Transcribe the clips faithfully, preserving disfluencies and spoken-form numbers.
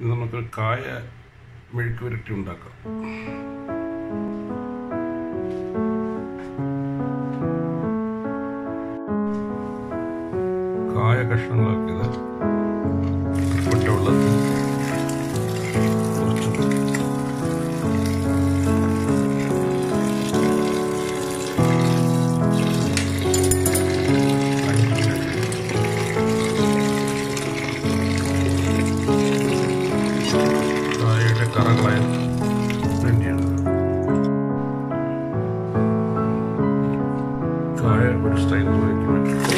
ഇത് നമുക്കൊരു കായ മെഴുക്ക് പുരട്ടി ഉണ്ടാക്കാം. കായ കഷ്ണങ്ങളാക്കിയത് ഉപ്പിട്ട വെള്ളത്തിൽ കുറച്ച് കായയുടെ കറകളായ വേണ്ടിയാണ്. കായ ഒരു സ്റ്റൈൽ ഉപയോഗിക്കും.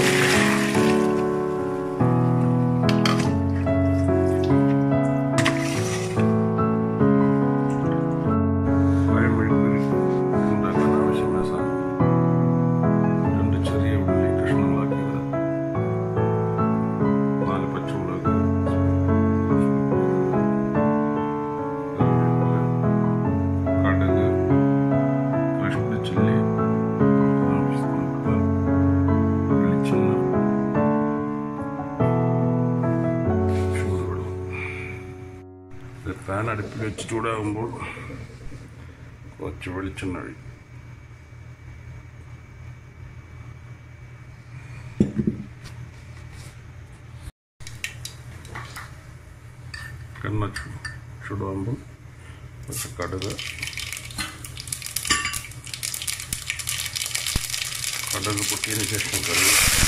പാൻ അടുപ്പിൽ വെച്ച് ചൂടാകുമ്പോൾ കുറച്ച് വെളിച്ചെണ്ണ ഒഴിക്കും. എണ്ണ ചൂടാകുമ്പോൾ കുറച്ച് കടുക് കടുക് പൊട്ടിയതിന് ശേഷം കറി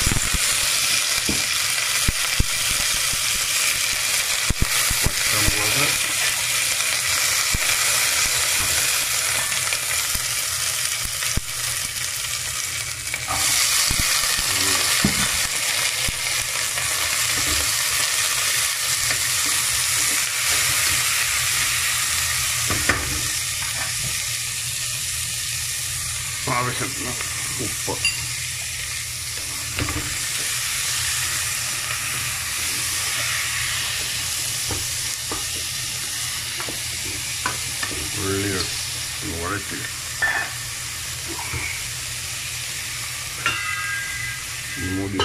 പച്ചമുളക് ആവശ്യത്തിന് ഉപ്പ് ഉള്ളി വഴറ്റി മൂടി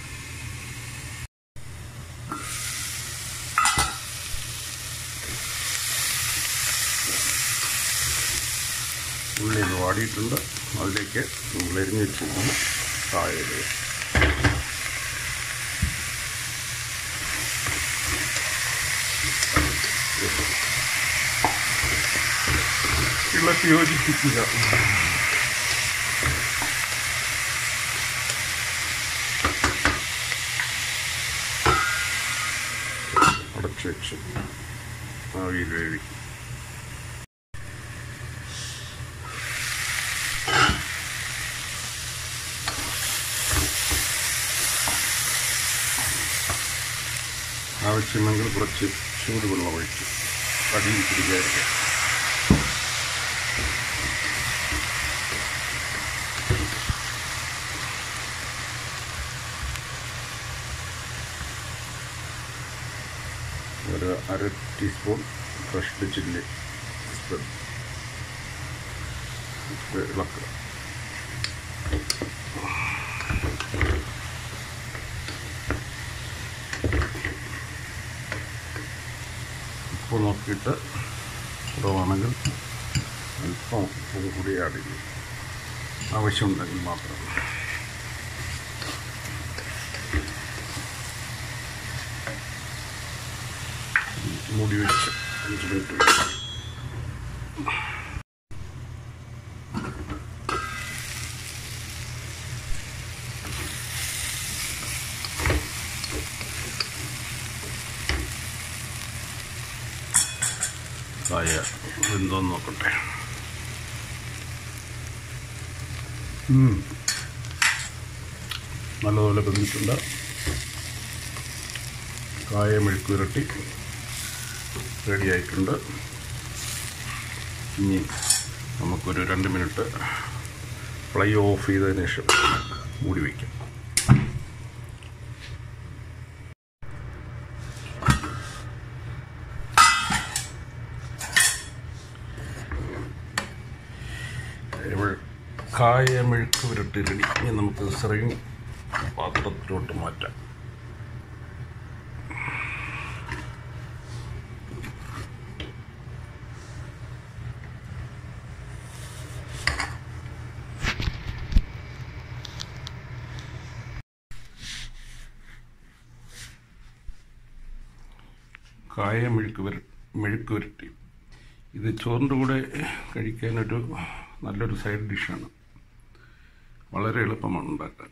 ഉള്ളി വാടിയിട്ടുണ്ട്. അതിലേക്ക് നമ്മൾ എരിഞ്ഞ് വെച്ചിരിക്കുന്ന കായ ഇടുക. ഇളക്കി യോജിപ്പിക്കുക. അടച്ചു വെച്ച് ആവിയിൽ വേവിക്കും. ആവശ്യമെങ്കിൽ കുറച്ച് ചൂടുവെള്ളം ഒഴിച്ച് അടിയിൽ പിടിക്കാതിരിക്കുക. ഒരു അര ടീസ്പൂൺ ഫ്രഷ് ചില്ലി ഇളക്കുക. ഉപ്പ് നോക്കിയിട്ട് കുറവാണെങ്കിൽ അല്പം ഉപ്പ് കൂടി ആഡ് ചെയ്യും. ആവശ്യമുണ്ടെങ്കിൽ മാത്രം. മൂടി വെച്ച് അഞ്ച് മിനിറ്റ് വയ്ക്കും. കായ വെന്തോന്ന് നോക്കട്ടെ. നല്ലതുപോലെ വെന്തിട്ടുണ്ട്. കായ മെഴുക്ക് പുരട്ടി റെഡിയായിട്ടുണ്ട്. ഇനി നമുക്കൊരു രണ്ട് മിനിറ്റ് ഫ്ലൈ ഓഫ് ചെയ്തതിന് ശേഷം മൂടി വയ്ക്കാം. കായ മെഴുക്ക് പുരട്ടി റെഡി. ഇനി നമുക്ക് സെർവിങ് പാത്രത്തിലോട്ട് മാറ്റാം. കായ മെഴുക്ക് വര മെഴുക്ക് വരട്ടി. ഇത് ചോറിൻ്റെ കൂടെ കഴിക്കാനൊരു നല്ലൊരു സൈഡ് ഡിഷാണ്. വളരെ എളുപ്പമാണ് ഉണ്ടാക്കാൻ.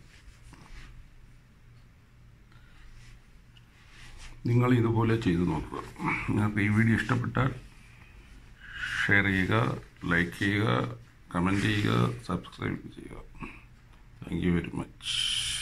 നിങ്ങൾ ഇതുപോലെ ചെയ്തു നോക്കുക. നിങ്ങൾക്ക് ഈ വീഡിയോ ഇഷ്ടപ്പെട്ടാൽ ഷെയർ ചെയ്യുക, ലൈക്ക് ചെയ്യുക, കമൻറ്റ് ചെയ്യുക, സബ്സ്ക്രൈബ് ചെയ്യുക. Thank you very much.